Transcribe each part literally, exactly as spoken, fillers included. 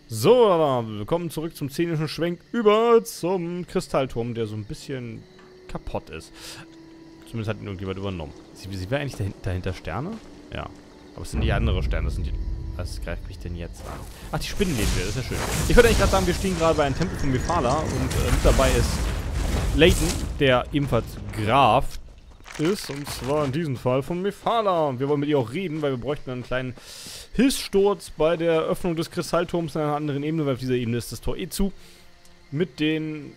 So, willkommen zurück zum szenischen Schwenk über zum Kristallturm, der so ein bisschen kaputt ist. Zumindest hat ihn irgendjemand übernommen. Sie, sie wäre eigentlich dahinter, dahinter Sterne? Ja. Aber es sind nicht andere Sterne, das sind die... Was greift mich denn jetzt an? Ach, die Spinnen leben wir, das ist ja schön. Ich würde eigentlich gerade sagen, wir stehen gerade bei einem Tempel von Mephala und äh, mit dabei ist Layton, der ebenfalls Graf ist, und zwar in diesem Fall von Mephala. Und wir wollen mit ihr auch reden, weil wir bräuchten einen kleinen Hilfssturz bei der Öffnung des Kristallturms in einer anderen Ebene, weil auf dieser Ebene ist das Tor eh zu. Mit den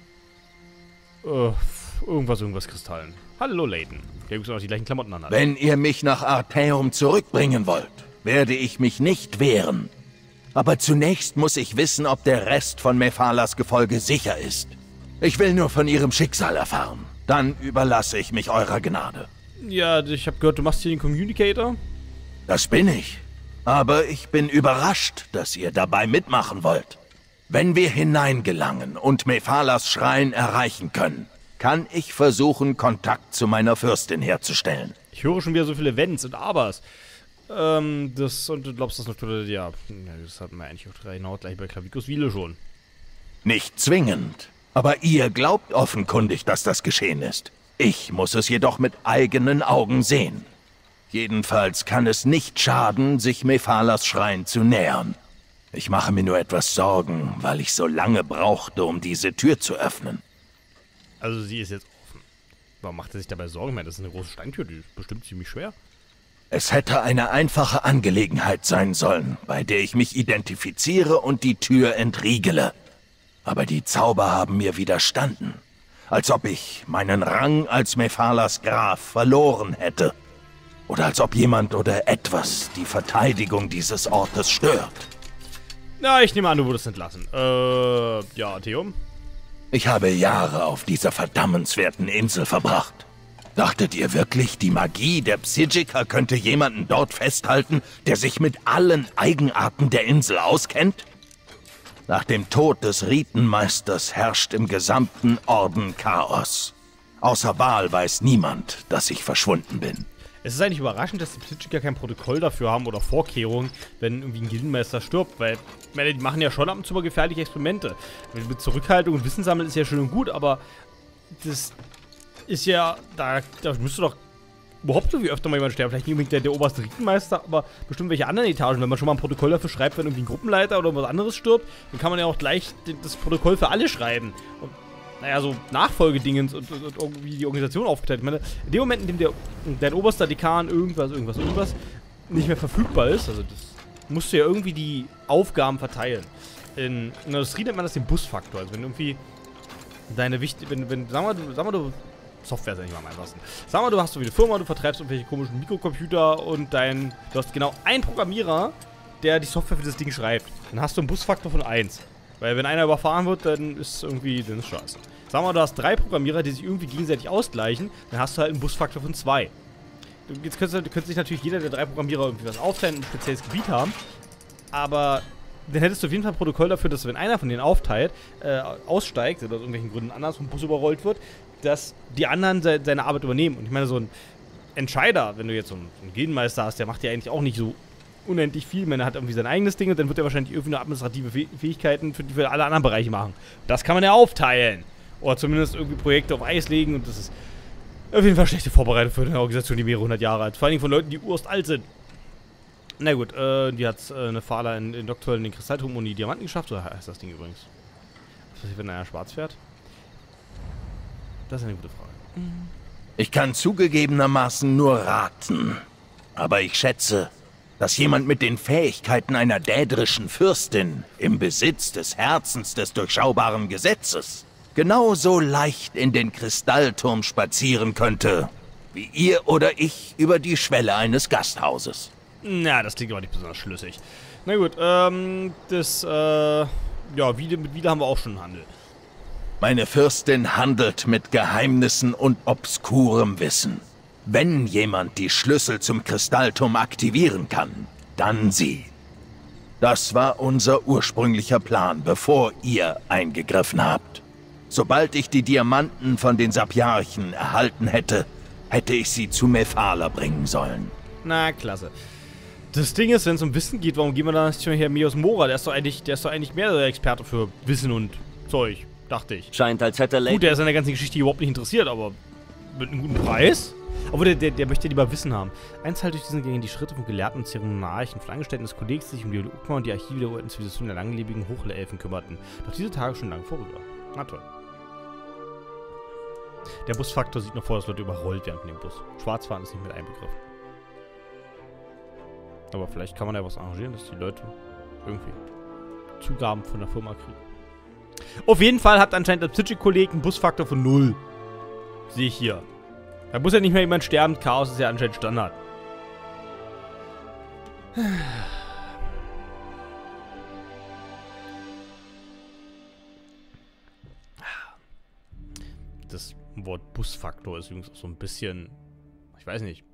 äh, irgendwas, irgendwas Kristallen. Hallo Layton. Wir haben auch die gleichen Klamotten an. Wenn ihr mich nach Artaeum zurückbringen wollt, werde ich mich nicht wehren. Aber zunächst muss ich wissen, ob der Rest von Mephalas Gefolge sicher ist. Ich will nur von ihrem Schicksal erfahren. Dann überlasse ich mich eurer Gnade. Ja, ich habe gehört, du machst hier den Communicator. Das bin ich. Aber ich bin überrascht, dass ihr dabei mitmachen wollt. Wenn wir hineingelangen und Mephalas Schrein erreichen können, kann ich versuchen, Kontakt zu meiner Fürstin herzustellen. Ich höre schon wieder so viele Wenns und Abers. Ähm, das, und du glaubst das natürlich, ja, das hatten wir eigentlich auch drei genau gleich bei Clavicuus Wiele schon. Nicht zwingend. Aber ihr glaubt offenkundig, dass das geschehen ist. Ich muss es jedoch mit eigenen Augen sehen. Jedenfalls kann es nicht schaden, sich Mephalas Schrein zu nähern. Ich mache mir nur etwas Sorgen, weil ich so lange brauchte, um diese Tür zu öffnen. Also sie ist jetzt offen. Warum macht er sich dabei Sorgen? Ich meine, das ist eine große Steintür, die ist bestimmt ziemlich schwer. Es hätte eine einfache Angelegenheit sein sollen, bei der ich mich identifiziere und die Tür entriegele. Aber die Zauber haben mir widerstanden. Als ob ich meinen Rang als Mephalas Graf verloren hätte. Oder als ob jemand oder etwas die Verteidigung dieses Ortes stört. Na, ich nehme an, du wurdest entlassen. Äh, ja, Theo? Ich habe Jahre auf dieser verdammenswerten Insel verbracht. Dachtet ihr wirklich, die Magie der Psijiker könnte jemanden dort festhalten, der sich mit allen Eigenarten der Insel auskennt? Nach dem Tod des Ritenmeisters herrscht im gesamten Orden Chaos. Außer Baal weiß niemand, dass ich verschwunden bin. Es ist eigentlich überraschend, dass die Psijiker kein Protokoll dafür haben oder Vorkehrungen, wenn irgendwie ein Gildenmeister stirbt, weil, ich meine, die machen ja schon ab und zu mal gefährliche Experimente. Mit Zurückhaltung und Wissen sammeln ist ja schön und gut, aber das ist ja, da, da müsste doch überhaupt irgendwie öfter mal jemand sterben. Vielleicht nicht unbedingt der, der oberste Ritenmeister, aber bestimmt welche anderen Etagen. Wenn man schon mal ein Protokoll dafür schreibt, wenn irgendwie ein Gruppenleiter oder was anderes stirbt, dann kann man ja auch gleich das Protokoll für alle schreiben. Und naja, so Nachfolgedingens und, und, und irgendwie die Organisation aufgeteilt. Ich meine, in dem Moment, in dem der, dein oberster Dekan irgendwas, irgendwas, irgendwas nicht mehr verfügbar ist, also das musst du ja irgendwie die Aufgaben verteilen. In, in der Industrie nennt man das den Busfaktor. Also wenn irgendwie deine wichtig, wenn, wenn, sag mal, sag mal, du Software ist ja nicht mal am einfachsten. Sag mal, du hast so wie eine Firma, du vertreibst irgendwelche komischen Mikrocomputer und dein, du hast genau einen Programmierer, der die Software für das Ding schreibt. Dann hast du einen Busfaktor von eins. Weil wenn einer überfahren wird, dann ist irgendwie, dann ist scheiße. Sag mal, du hast drei Programmierer, die sich irgendwie gegenseitig ausgleichen, dann hast du halt einen Busfaktor von zwei. Jetzt könnte, könnte sich natürlich jeder der drei Programmierer irgendwie was aufteilen und ein spezielles Gebiet haben, aber dann hättest du auf jeden Fall ein Protokoll dafür, dass wenn einer von denen aufteilt, äh, aussteigt oder aus irgendwelchen Gründen anders vom Bus überrollt wird, dass die anderen se seine Arbeit übernehmen. Und ich meine, so ein Entscheider, wenn du jetzt so einen, einen Gildenmeister hast, der macht ja eigentlich auch nicht so unendlich viel. Man hat irgendwie sein eigenes Ding und dann wird er wahrscheinlich irgendwie nur administrative Fäh Fähigkeiten für, für alle anderen Bereiche machen. Das kann man ja aufteilen. Oder zumindest irgendwie Projekte auf Eis legen und das ist auf jeden Fall schlechte Vorbereitung für eine Organisation, die mehrere hundert Jahre alt ist. Vor allem von Leuten, die urst alt sind. Na gut, äh, die hat äh, eine Fahler in, in Doktor in den Kristallturm und die Diamanten geschafft. Oder heißt das Ding übrigens? Was passiert, wenn einer schwarz fährt? Das ist eine gute Frage. Ich kann zugegebenermaßen nur raten. Aber ich schätze, dass jemand mit den Fähigkeiten einer dädrischen Fürstin im Besitz des Herzens des durchschaubaren Gesetzes genauso leicht in den Kristallturm spazieren könnte, wie ihr oder ich über die Schwelle eines Gasthauses. Na, das klingt aber nicht besonders schlüssig. Na gut, ähm, das, äh, ja, Wiele, mit Wiele haben wir auch schon einen Handel. Meine Fürstin handelt mit Geheimnissen und obskurem Wissen. Wenn jemand die Schlüssel zum Kristallturm aktivieren kann, dann sie. Das war unser ursprünglicher Plan, bevor ihr eingegriffen habt. Sobald ich die Diamanten von den Sapiarchen erhalten hätte, hätte ich sie zu Mephala bringen sollen. Na, klasse. Das Ding ist, wenn es um Wissen geht, warum gehen wir da nicht zu Herrn Mios Mora? Der ist doch eigentlich, der ist doch eigentlich mehr der Experte für Wissen und Zeug, dachte ich. Scheint, als hätte Layton... Gut, der ist an der ganzen Geschichte überhaupt nicht interessiert, aber mit einem guten Preis? Aber der, der, der möchte lieber Wissen haben. Eins halt durch diesen gegen die Schritte von Gelehrten und Zeremoniarchen, von Angestellten des Kollegs, die sich um die Ukma und die Archive der uralten Zivilisation der langlebigen Hochelfen kümmerten. Doch diese Tage schon lange vorüber. Na toll. Der Busfaktor sieht noch vor, dass Leute überrollt werden von dem Bus. Schwarzfahren ist nicht mit einbegriffen. Aber vielleicht kann man ja was arrangieren, dass die Leute irgendwie Zugaben von der Firma kriegen. Auf jeden Fall hat anscheinend der Psychic-Kolleg einen Busfaktor von null. Sehe ich hier. Da muss ja nicht mehr jemand sterben. Chaos ist ja anscheinend Standard. Das Wort Busfaktor ist übrigens auch so ein bisschen... Ich weiß nicht.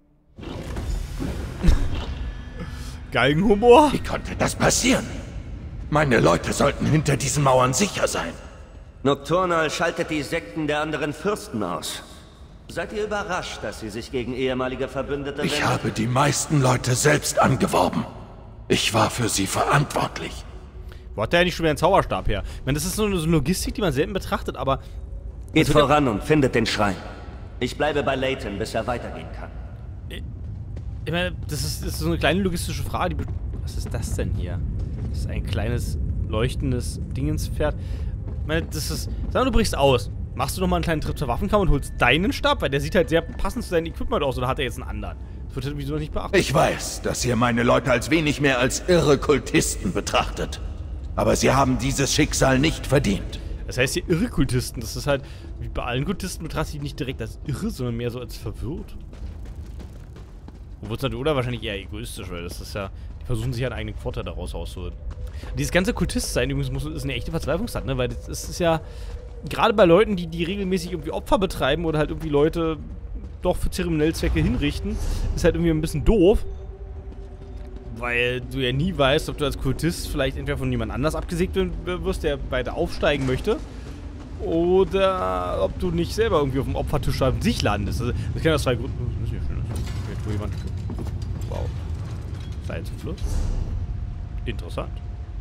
Galgenhumor? Wie konnte das passieren? Meine Leute sollten hinter diesen Mauern sicher sein. Nocturnal schaltet die Sekten der anderen Fürsten aus. Seid ihr überrascht, dass sie sich gegen ehemalige Verbündete Ich wenden? habe die meisten Leute selbst angeworben. Ich war für sie verantwortlich. Wo hat der eigentlich schon wieder einen Zauberstab her? Ich meine, das ist so eine, so eine Logistik, die man selten betrachtet, aber... Geht voran und findet den Schrein. Ich bleibe bei Layton, bis er weitergehen kann. Ich meine, das ist, das ist so eine kleine logistische Frage. Die Was ist das denn hier? Das ist ein kleines, leuchtendes Dingenspferd. Ich meine, das ist... Sag mal, du brichst aus. Machst du nochmal einen kleinen Trip zur Waffenkammer und holst deinen Stab? Weil der sieht halt sehr passend zu seinem Equipment aus. Oder hat er jetzt einen anderen? Das wird halt irgendwie so nicht beachtet. Ich weiß, dass ihr meine Leute als wenig mehr als irre Kultisten betrachtet. Aber sie haben dieses Schicksal nicht verdient. Das heißt hier irre Kultisten. Das ist halt, wie bei allen Kultisten betrachtet die nicht direkt als irre, sondern mehr so als verwirrt. Obwohl es natürlich, oder wahrscheinlich eher egoistisch, weil das ist ja, die versuchen sich halt einen eigenen Vorteil daraus auszuholen. Dieses ganze Kultist-Sein übrigens muss, ist eine echte Verzweiflungstat, ne? Weil das ist ja, gerade bei Leuten, die, die regelmäßig irgendwie Opfer betreiben oder halt irgendwie Leute doch für zeremonielle Zwecke hinrichten, ist halt irgendwie ein bisschen doof. Weil du ja nie weißt, ob du als Kultist vielleicht entweder von jemand anders abgesägt wirst, der weiter aufsteigen möchte, oder ob du nicht selber irgendwie auf dem Opfertisch an sich landest. Also, das kann aus zwei Gründen. Das ist nicht schön. Das ist jemand. Wow. Salzfluss. Interessant.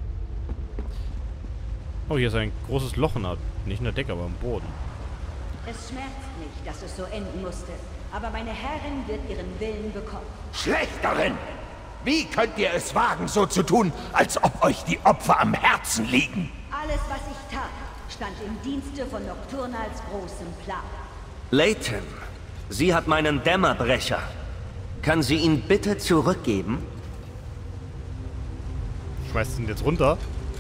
Oh, hier ist ein großes Loch in der, nicht in der Decke, aber im Boden. Es schmerzt mich, dass es so enden musste, aber meine Herrin wird ihren Willen bekommen. Schlechterin! Wie könnt ihr es wagen, so zu tun, als ob euch die Opfer am Herzen liegen? Alles, was ich tat, stand im Dienste von Nocturnals großem Plan. Layton, sie hat meinen Dämmerbrecher. Kann sie ihn bitte zurückgeben? Schmeißt ihn jetzt runter.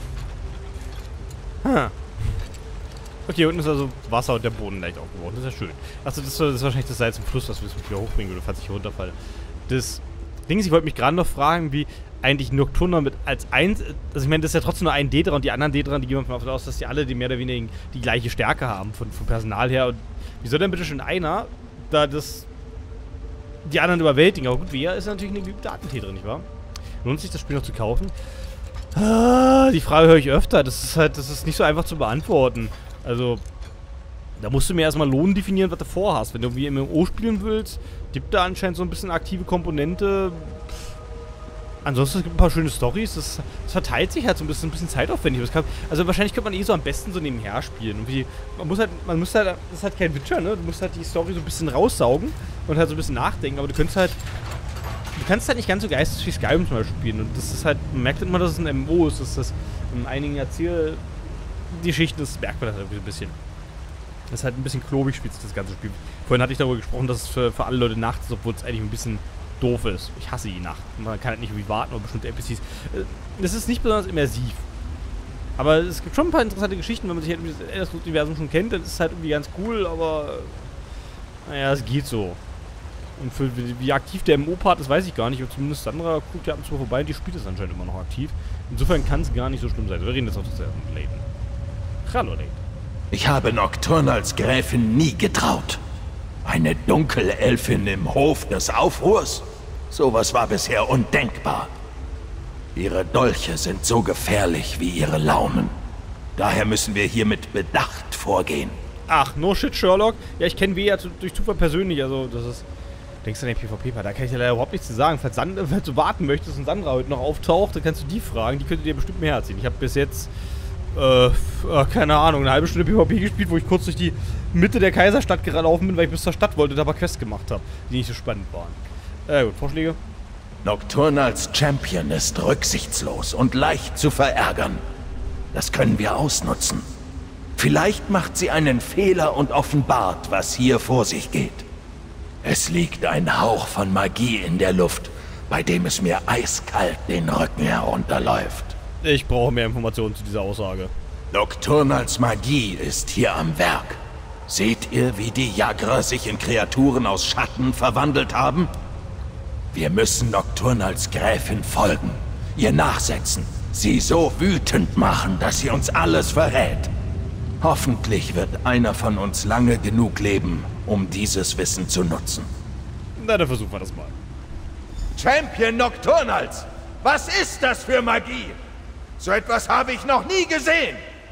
Hm. Okay, unten ist also Wasser und der Boden leicht aufgebaut. Das ist ja schön. Achso, das ist wahrscheinlich das Salz im Fluss, das wir wieder hochbringen würde, falls ich hier runterfalle. Das Ding ist, ich wollte mich gerade noch fragen, wie eigentlich Nocturna mit als eins... Also ich meine, das ist ja trotzdem nur ein Daedra und die anderen Daedra, die gehen davon aus, dass die alle die mehr oder weniger die gleiche Stärke haben, von, vom Personal her. Und wie soll denn bitte schon einer da das... die anderen überwältigen? Aber gut, Vea ist natürlich eine geübte Attentäterin, nicht wahr? Lohnt sich das Spiel noch zu kaufen? Ah, die Frage höre ich öfter. Das ist halt, das ist nicht so einfach zu beantworten. Also, da musst du mir erstmal Lohn definieren, was du vorhast. Wenn du irgendwie M M O spielen willst, gibt da anscheinend so ein bisschen aktive Komponente. Ansonsten gibt es ein paar schöne Storys. Das, das verteilt sich halt so ein bisschen, ein bisschen zeitaufwendig. Das kann, also wahrscheinlich könnte man eh so am besten so nebenher spielen. Und wie, man muss halt, man muss halt, das ist halt kein Witcher, ne? Du musst halt die Story so ein bisschen raussaugen und halt so ein bisschen nachdenken. Aber du könntest halt, du kannst halt nicht ganz so geistig wie Skyrim zum Beispiel spielen. Und das ist halt, man merkt immer, dass es ein M M O ist. Dass das in einigen Erzählgeschichten, das merkt man halt irgendwie so ein bisschen. Das ist halt ein bisschen klobig, spielt sich das ganze Spiel. Vorhin hatte ich darüber gesprochen, dass es für, für alle Leute Nacht ist, obwohl es eigentlich ein bisschen doof ist. Ich hasse die Nacht. Man kann halt nicht irgendwie warten oder bestimmte N P Cs. Das ist nicht besonders immersiv. Aber es gibt schon ein paar interessante Geschichten, wenn man sich halt das Universum schon kennt, dann ist es halt irgendwie ganz cool, aber naja, es geht so. Und für wie aktiv der M M O-Part ist, weiß ich gar nicht. Aber zumindest Sandra guckt ja ab und zu vorbei und die spielt es anscheinend immer noch aktiv. Insofern kann es gar nicht so schlimm sein. Wir reden jetzt auch das mit Layton. Hallo, Layton. Ich habe Nocturnals Gräfin nie getraut. Eine Dunkelelfin im Hof des Aufruhrs? Sowas war bisher undenkbar. Ihre Dolche sind so gefährlich wie ihre Launen. Daher müssen wir hier mit Bedacht vorgehen. Ach, no shit, Sherlock. Ja, ich kenne Vea durch Zufall persönlich, also das ist... Denkst du an den PvP-Part? Da kann ich dir leider überhaupt nichts zu sagen. Falls, Sand, falls du warten möchtest und Sandra heute noch auftaucht, dann kannst du die fragen. Die könnte dir bestimmt mehr erzählen. Ich habe bis jetzt, äh, äh, keine Ahnung, eine halbe Stunde PvP gespielt, wo ich kurz durch die Mitte der Kaiserstadt gelaufen bin, weil ich bis zur Stadt wollte und aber Quests gemacht habe, die nicht so spannend waren. Äh, gut, Vorschläge? Nocturnals Champion ist rücksichtslos und leicht zu verärgern. Das können wir ausnutzen. Vielleicht macht sie einen Fehler und offenbart, was hier vor sich geht. Es liegt ein Hauch von Magie in der Luft, bei dem es mir eiskalt den Rücken herunterläuft. Ich brauche mehr Informationen zu dieser Aussage. Nocturnals Magie ist hier am Werk. Seht ihr, wie die Jagra sich in Kreaturen aus Schatten verwandelt haben? Wir müssen Nocturnals Gräfin folgen, ihr nachsetzen, sie so wütend machen, dass sie uns alles verrät. Hoffentlich wird einer von uns lange genug leben, um dieses Wissen zu nutzen. Na, dann versuchen wir das mal. Champion Nocturnals! Was ist das für Magie? So etwas habe ich noch nie gesehen!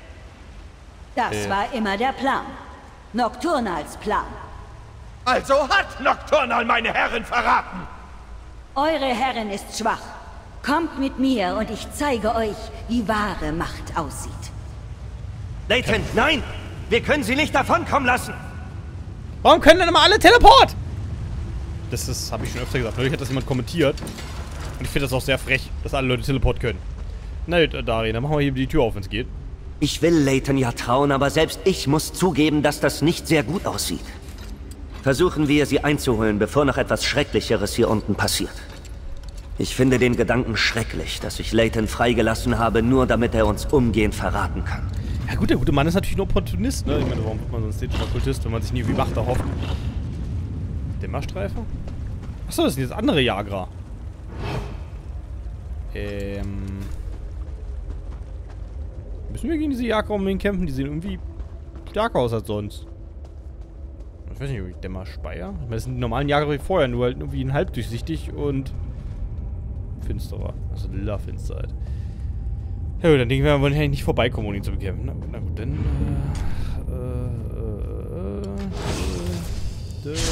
Das Äh. war immer der Plan. Nocturnals Plan. Also hat Nocturnal meine Herren verraten! Eure Herrin ist schwach. Kommt mit mir und ich zeige euch, wie wahre Macht aussieht. Layton, nein! Wir können sie nicht davonkommen lassen! Warum können denn immer alle Teleport? Das ist, habe ich schon öfter gesagt. Neulich hat das jemand kommentiert. Und ich finde das auch sehr frech, dass alle Leute Teleport können. Na gut, Darien, dann machen wir hier die Tür auf, wenn es geht. Ich will Layton ja trauen, aber selbst ich muss zugeben, dass das nicht sehr gut aussieht. Versuchen wir, sie einzuholen, bevor noch etwas Schrecklicheres hier unten passiert. Ich finde den Gedanken schrecklich, dass ich Layton freigelassen habe, nur damit er uns umgehend verraten kann. Ja gut, der gute Mann ist natürlich ein Opportunist, ne? Ich meine, warum wird man so ein Stage-Okkultist, wenn man sich nie irgendwie Macht erhofft? Dämmerstreifer? Achso, das sind jetzt andere Jagra. Ähm... Müssen wir gegen diese Jagra unbedingt kämpfen? Die sehen irgendwie stärker aus als sonst. Ich weiß nicht, ob ich Dämmerspeier? Ich meine, das sind die normalen Jagra wie vorher, nur halt irgendwie ein halbdurchsichtig und finsterer. Also lila Finsterheit. Ja gut, dann denken wir, wir wollen ja nicht vorbeikommen, um ihn zu bekämpfen. Na gut, na gut, dann... Äh, äh, äh, äh, äh.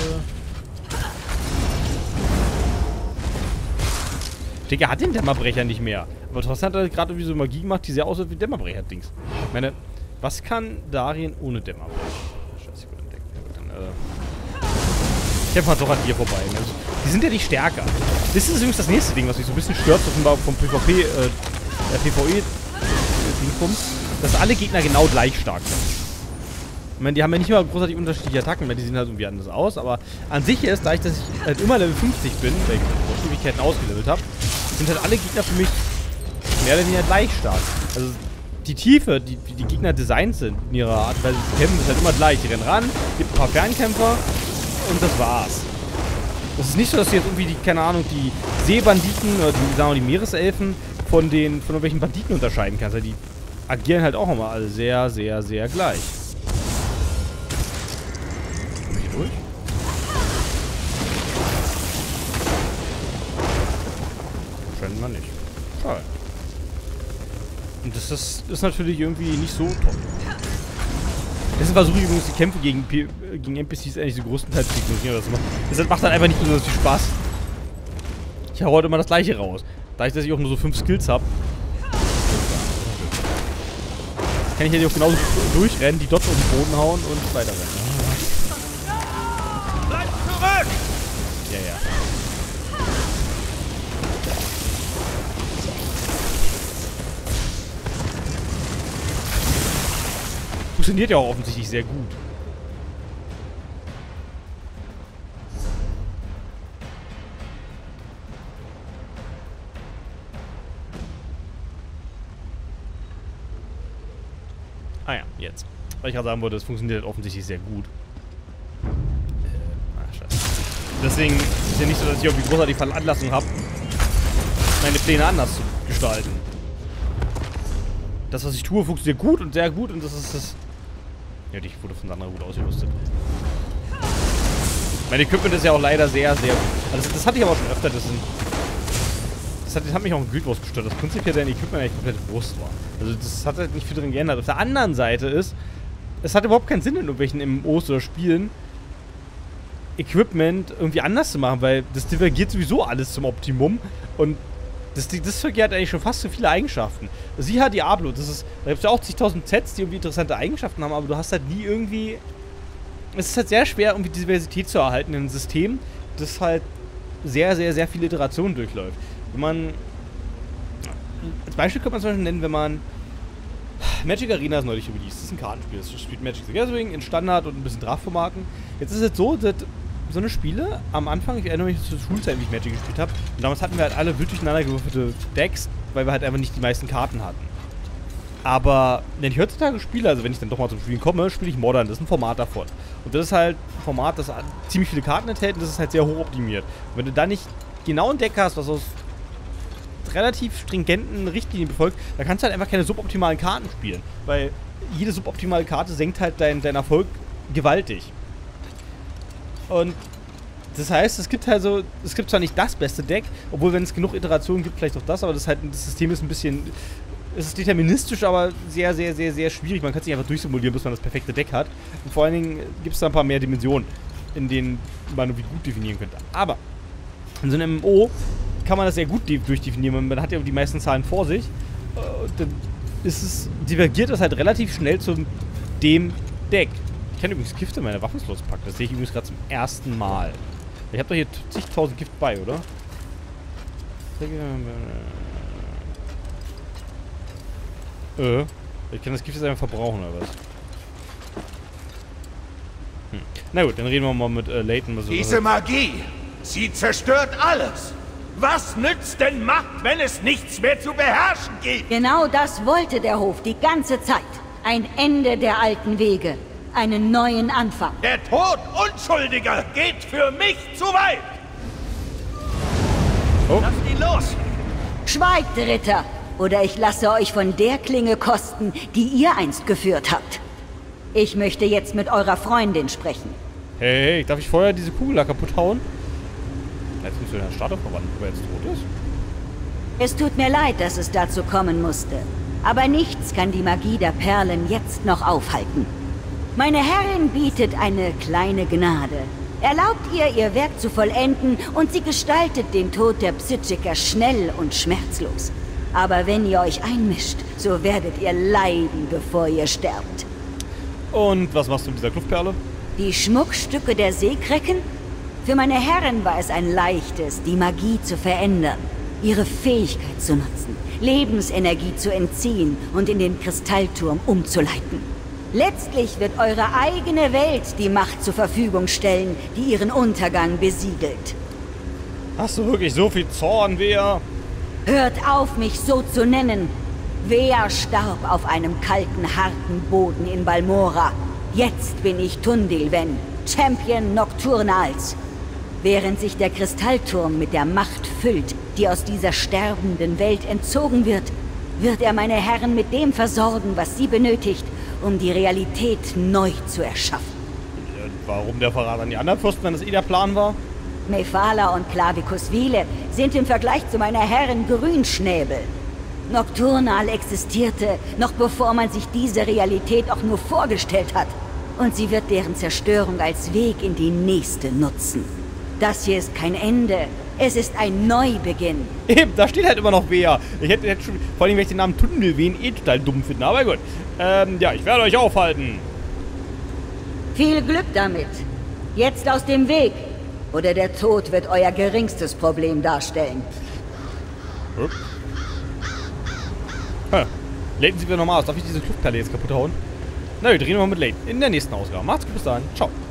Digga, hat den Dämmerbrecher nicht mehr. Aber trotzdem hat er gerade irgendwie so Magie gemacht, die sehr aussieht wie Dämmerbrecher-Dings. Ich meine, was kann Darien ohne Dämmerbrecher? Scheiße, gut entdeckt. Ja, gut, dann, äh... Ich kämpfe halt doch an dir vorbei. Ne? Die sind ja nicht stärker. Das ist übrigens das nächste Ding, was mich so ein bisschen stört, offenbar vom PvP, äh, der PvE-Ding, dass alle Gegner genau gleich stark sind. Ich meine, die haben ja nicht mal großartig unterschiedliche Attacken, weil die sehen halt irgendwie anders aus, aber an sich ist, da ich, dass ich halt immer Level fünfzig bin, weil ich vor Ewigkeiten ausgelevelt habe, sind halt alle Gegner für mich mehr oder weniger gleich stark. Also die Tiefe, die die, die Gegner designt sind in ihrer Art, weil sie kämpfen, ist halt immer gleich. Die rennen ran, gibt ein paar Fernkämpfer und das war's. Das ist nicht so, dass du jetzt irgendwie die, keine Ahnung, die Seebanditen oder die, sagen wir, die Meereselfen von den, von irgendwelchen Banditen unterscheiden kannst. Die agieren halt auch immer alle sehr, sehr, sehr gleich. Komm ich hier durch? Scheinbar nicht. Schade. Und das ist, ist natürlich irgendwie nicht so toll. Deswegen versuche ich übrigens die Kämpfe gegen, P gegen N P Cs eigentlich so größtenteils zu ignorieren. Das macht, das macht dann einfach nicht besonders viel Spaß. Ich hau heute immer das gleiche raus. Da ich, dass ich auch nur so fünf Skills habe, kann ich ja auch genauso durchrennen, die Dots auf den Boden hauen und weiterrennen. Bleib zurück! Ja, ja. Funktioniert ja auch offensichtlich sehr gut. Ah ja, jetzt. Weil ich gerade sagen wollte, das funktioniert halt offensichtlich sehr gut. Äh, ah, scheiße. Deswegen ist ja nicht so, dass ich irgendwie großartig Veranlassung habe, meine Pläne anders zu gestalten. Das, was ich tue, funktioniert gut und sehr gut und das ist das... Ja, ich wurde von Sandra gut ausgerüstet. Mein Equipment ist ja auch leider sehr, sehr gut. Also das, das hatte ich aber auch schon öfter, das sind... Das hat, das hat mich auch in Guild Wars gestört, dass prinzipiell dein Equipment eigentlich komplett bewusst war. Also das hat halt nicht viel drin geändert. Auf der anderen Seite ist, es hat überhaupt keinen Sinn in irgendwelchen M M Os oder Spielen, Equipment irgendwie anders zu machen, weil das divergiert sowieso alles zum Optimum und das, das verkehrt eigentlich schon fast so viele Eigenschaften. Sieh halt Diablo, das ist, da gibt es ja auch zigtausend Sets, die irgendwie interessante Eigenschaften haben, aber du hast halt nie irgendwie, es ist halt sehr schwer, irgendwie Diversität zu erhalten in einem System, das halt sehr, sehr, sehr viele Iterationen durchläuft. Wenn man, als Beispiel könnte man zum Beispiel nennen, wenn man Magic Arena ist neulich released. Das ist ein Kartenspiel. Das spielt Magic the Gathering in Standard und ein bisschen Draftformaten. Jetzt ist es so, dass so eine Spiele am Anfang, ich erinnere mich zur Schulzeit, wie ich Magic gespielt habe, und damals hatten wir halt alle wild durcheinander gewürfelte Decks, weil wir halt einfach nicht die meisten Karten hatten. Aber wenn ich heutzutage spiele, also wenn ich dann doch mal zum Spielen komme, spiele ich Modern. Das ist ein Format davon. Und das ist halt ein Format, das ziemlich viele Karten enthält und das ist halt sehr hoch optimiert. Und wenn du da nicht genau ein Deck hast, was aus relativ stringenten Richtlinien befolgt, dann kannst du halt einfach keine suboptimalen Karten spielen. Weil jede suboptimale Karte senkt halt deinen dein Erfolg gewaltig. Und das heißt, es gibt halt so, es gibt zwar nicht das beste Deck, obwohl wenn es genug Iterationen gibt, vielleicht auch das, aber das, halt, das System ist ein bisschen, es ist deterministisch, aber sehr, sehr, sehr, sehr schwierig. Man kann sich einfach durchsimulieren, bis man das perfekte Deck hat. Und vor allen Dingen gibt es da ein paar mehr Dimensionen, in denen man irgendwie gut definieren könnte. Aber in so einem M M O kann man das sehr gut durchdefinieren. Man hat ja die meisten Zahlen vor sich. Dann ist es, divergiert das halt relativ schnell zu dem Deck. Ich kann übrigens Gift in meine Waffenslots packen. Das sehe ich übrigens gerade zum ersten Mal. Ich habe doch hier zigtausend Gift bei, oder? Äh. Ich kann das Gift jetzt einfach verbrauchen, oder was? Hm. Na gut, dann reden wir mal mit äh, Layton. Was Diese Magie, sie zerstört alles. Was nützt denn Macht, wenn es nichts mehr zu beherrschen gibt? Genau das wollte der Hof die ganze Zeit. Ein Ende der alten Wege. Einen neuen Anfang. Der Tod Unschuldiger geht für mich zu weit. Oh. Lasst ihn los. Schweigt, Ritter, oder ich lasse euch von der Klinge kosten, die ihr einst geführt habt. Ich möchte jetzt mit eurer Freundin sprechen. Hey, hey, darf ich vorher diese Kugel da kaputt hauen? Jetzt musst du den Starter verwandeln, ob er jetzt tot ist. Es tut mir leid, dass es dazu kommen musste. Aber nichts kann die Magie der Perlen jetzt noch aufhalten. Meine Herrin bietet eine kleine Gnade. Erlaubt ihr, ihr Werk zu vollenden und sie gestaltet den Tod der Psychiker schnell und schmerzlos. Aber wenn ihr euch einmischt, so werdet ihr leiden, bevor ihr sterbt. Und was machst du mit dieser Kluftperle? Die Schmuckstücke der Seekrecken? Für meine Herren war es ein leichtes, die Magie zu verändern, ihre Fähigkeit zu nutzen, Lebensenergie zu entziehen und in den Kristallturm umzuleiten. Letztlich wird eure eigene Welt die Macht zur Verfügung stellen, die ihren Untergang besiegelt. Hast du wirklich so viel Zorn, Vea? Hört auf, mich so zu nennen. Vea starb auf einem kalten, harten Boden in Balmora. Jetzt bin ich Tundilwen, Champion Nocturnals. Während sich der Kristallturm mit der Macht füllt, die aus dieser sterbenden Welt entzogen wird, wird er meine Herren mit dem versorgen, was sie benötigt, um die Realität neu zu erschaffen. Warum der Verrat an die anderen Fürsten, wenn das eh der Plan war? Mephala und Clavicus Vile sind im Vergleich zu meiner Herren Grünschnäbel. Nocturnal existierte, noch bevor man sich diese Realität auch nur vorgestellt hat. Und sie wird deren Zerstörung als Weg in die nächste nutzen. Das hier ist kein Ende. Es ist ein Neubeginn. Eben, da steht halt immer noch Vea. Ich hätte, hätte schon, vor allem, wenn ich den Namen Tundilwen eh total dumm finde. Aber gut. Ähm, ja, ich werde euch aufhalten. Viel Glück damit. Jetzt aus dem Weg. Oder der Tod wird euer geringstes Problem darstellen. Hm. Huh. Layton sieht wieder normal aus. Darf ich diese Kluftperle jetzt kaputt hauen? Na gut, reden wir mal mit Layton in der nächsten Ausgabe. Macht's gut, bis dahin. Ciao.